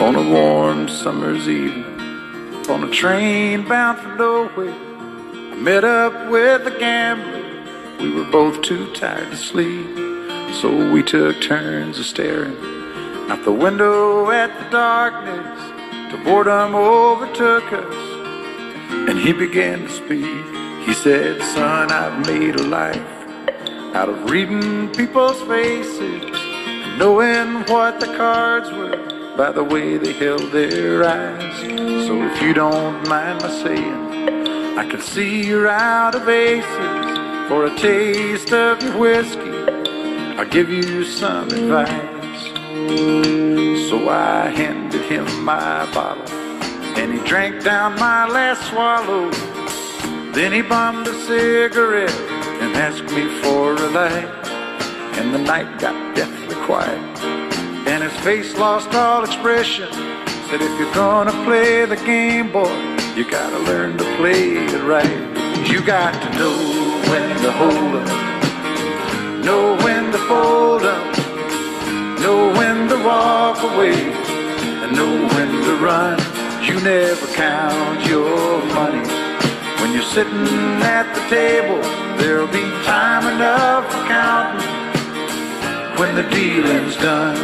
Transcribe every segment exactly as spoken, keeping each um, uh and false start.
On a warm summer's evening, on a train bound for nowhere, I met up with a gambler. We were both too tired to sleep, so we took turns of staring out the window at the darkness till boredom overtook us, and he began to speak. He said, "Son, I've made a life out of reading people's faces and knowing what the cards were by the way they held their eyes. So if you don't mind my saying, I can see you're out of aces. For a taste of your whiskey, I'll give you some advice." So I handed him my bottle, and he drank down my last swallow. Then he bummed a cigarette and asked me for a light, and the night got deathly quiet, and his face lost all expression. Said, "If you're gonna play the game, boy, you gotta learn to play it right. You got to know when to hold up, know when to fold up, know when to walk away, and know when to run. You never count your money. When you're sitting at the table, there'll be time enough for counting when the dealing's done."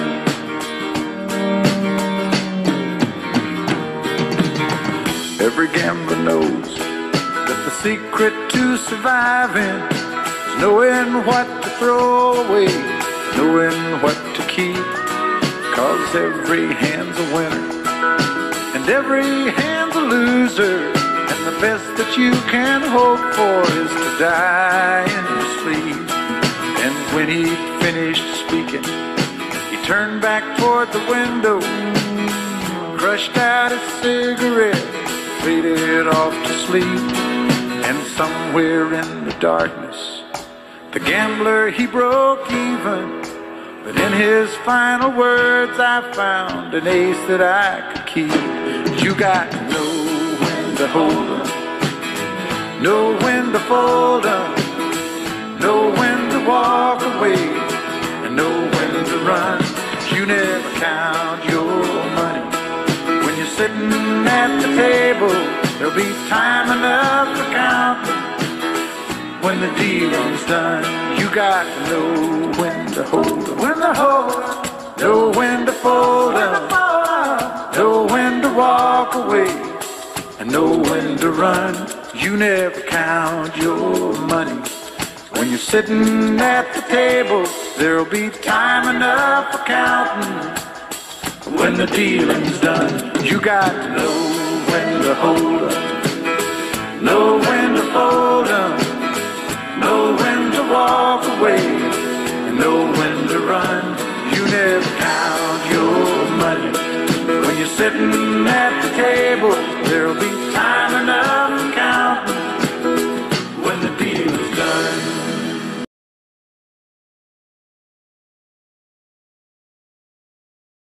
Every gambler knows that the secret to surviving is knowing what to throw away, knowing what to keep. 'Cause every hand's a winner and every hand's a loser, and the best that you can hope for is to die in your sleep. And when he finished speaking, he turned back toward the window, crushed out his cigarette, faded off to sleep. And somewhere in the darkness, the gambler, he broke even. But in his final words, I found an ace that I could keep. You got to know when to hold up, know when to fold up, know when to walk away, and know when to run. You never count your money. When you're sitting at the table, there'll be time enough for counting when the dealing's done. You got to know when to hold up, when to hold up, know when to fold up, know when to walk away, and know when to run. You never count your money. When you're sitting at the table, there'll be time enough for counting when the dealing's done. You got to know when to hold up, know when to fold up, know when to walk away, and know when to run. You never count your money. When you're sitting at the table, there'll be